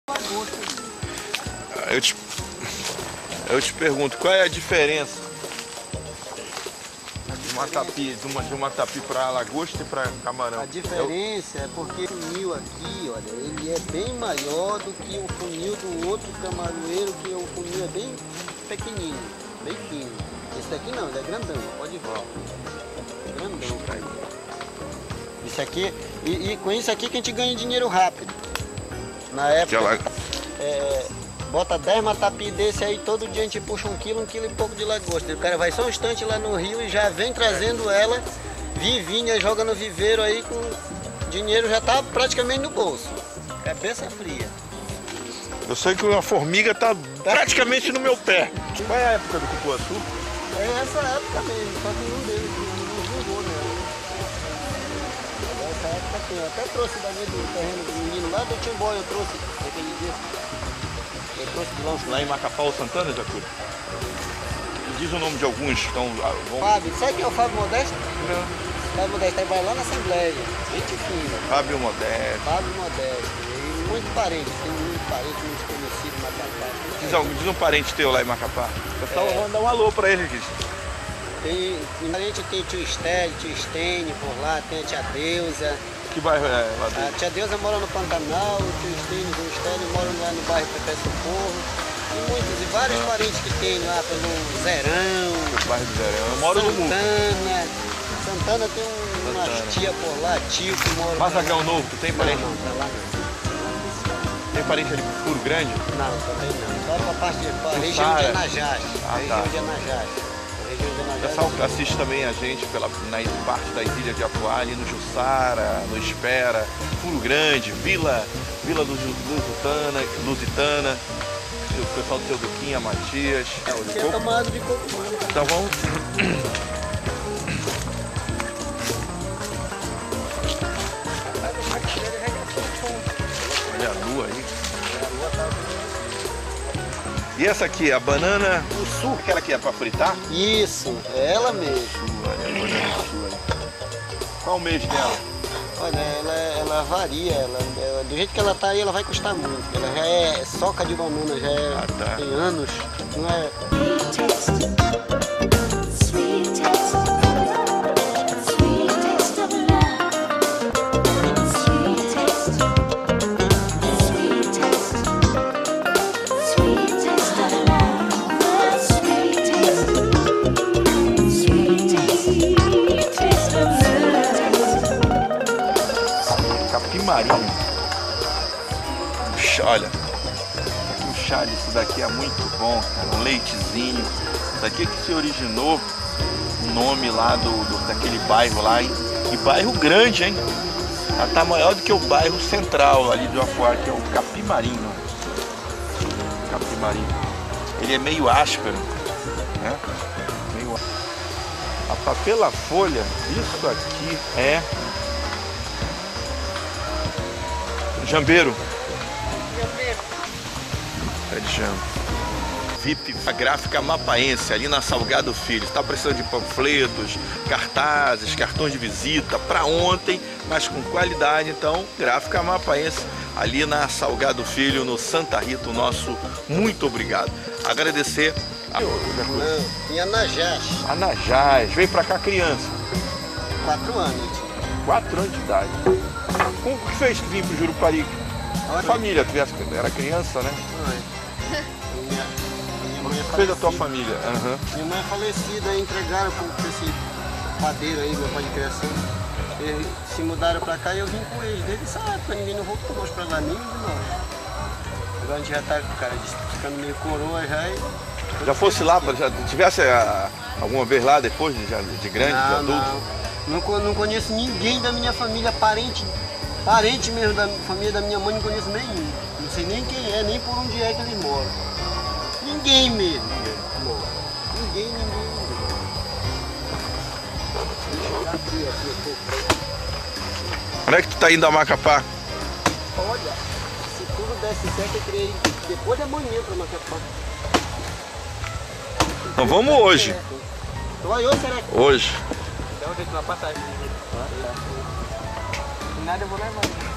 Eu te pergunto, qual é a diferença de uma tapi para lagosta e para camarão? A diferença é porque o funil aqui, olha, ele é bem maior do que o funil do outro camaroeiro, que o funil é bem pequenininho, bem fino. Esse daqui não, ele é grandão, pode ver. É grandão, cara. Isso aqui, e com isso aqui que a gente ganha dinheiro rápido. Na época, bota 10 matapi desse aí, todo dia a gente puxa 1 quilo e pouco de lagosta. O cara vai só um instante lá no rio e já vem trazendo ela vivinha, joga no viveiro aí, com dinheiro já tá praticamente no bolso. Cabeça fria. Eu sei que uma formiga tá praticamente no meu pé. Qual é a época do cupuaçu? É essa época mesmo, só que um deles não vingou nela. Essa época tem, eu até trouxe dali do terreno do menino lá do Timbó, eu trouxe aquele dia. Eu trouxe de longe. Lá em Macapá ou Santana, Jacuri? Diz o nome de alguns que estão... Fábio, sabe quem é o Fábio Modesto? Não. Fábio Modesto, ele vai lá na Assembleia, gente fina. Fábio Modesto. Fábio Modesto, e muito parente, tem muito parente, muito conhecido em Macapá. Diz um parente teu lá em Macapá. O pessoal vai dar um alô pra ele, diz. Tem parente, tem tio Estélio, tio Estênio por lá, tem a tia Deusa. Que bairro é lá dele? A tia Deusa mora no Pantanal, o tio Estênio e o Estélio moram lá no bairro Pepe Socorro. E muitos, e vários parentes que tem lá pelo Zerão. O bairro do Zerão. Eu moro no Muco. Santana tem umas tia por lá, tio que mora lá. Massacão Novo, tu tem parente? Não, pra lá não. Tem parente ali pro Furo Grande? Não, também não. Só pra parte de região de Anajás. Região de Anajás. O pessoal assiste também a gente na parte das ilhas de Apuá, ali no Jussara, no Espera, Furo Grande, Vila Lusitana, o pessoal do seu Duquinha, Matias. Aqui é tomado de coco, mano. Então vamos. Olha a lua aí. E essa aqui, a banana Ussu, aquela que é para fritar? Isso, é ela mesmo. Olha, a banana Ussu aí. Qual o mês dela? Olha, ela varia, do jeito que ela tá aí, ela vai custar muito. Ela já é soca de banana, já é, tem anos, não é... Marinho. Olha, o chá disso daqui é muito bom, cara. Um leitezinho. Isso daqui que se originou o nome lá daquele bairro lá, hein? E bairro grande, hein? Ela tá maior do que o bairro central ali do Afuá, que é o Capimarinho. Capimarinho. Ele é meio áspero, né? Meio áspero. Pela folha, isso aqui é jambeiro. Pé de jambo. VIP, a gráfica mapaense, ali na Salgado Filho. Está precisando de panfletos, cartazes, cartões de visita para ontem, mas com qualidade. Então, gráfica mapaense, ali na Salgado Filho, no Santa Rita. Nosso muito obrigado. Agradecer a... Em Anajás. Anajás. Veio para cá criança. 4 anos. 4 anos de idade. Como que fez que vir pro Jurupari? Família, tu era criança, né? Minha mãe é fez a tua família? Minha mãe é falecida, entregaram para esse padeiro aí, meu pai de criação. Eles se mudaram para cá e eu vim com eles. Desde essa época ninguém não voltou mais para lá, nem de nós. Agora a gente já tá, cara, ficando meio coroa já. Já fosse lá, já tivesse alguma vez lá depois de grande, de adulto? Não conheço ninguém da minha família, parente mesmo da família da minha mãe, não conheço nenhum. Não sei nem quem é, nem por onde é que eles moram. Ninguém mesmo. Ninguém. Onde é que tu tá indo a Macapá? Olha, se tudo desse certo, eu queria ir depois da manhã para Macapá. Então vamos hoje. Tu vai hoje, será que? Hoje. Então eu tenho uma passagem. Nada eu vou levar.